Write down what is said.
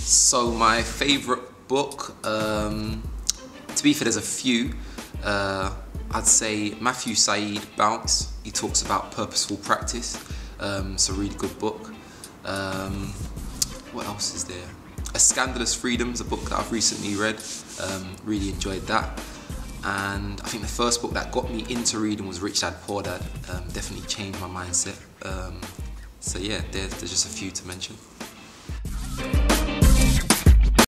So my favourite book, to be fair, there's a few. I'd say Matthew Said, Bounce. He talks about purposeful practice. It's a really good book. What else is there? A Scandalous Freedom is a book that I've recently read. Really enjoyed that. And I think the first book that got me into reading was Rich Dad Poor Dad. Definitely changed my mindset. So yeah, there's just a few to mention.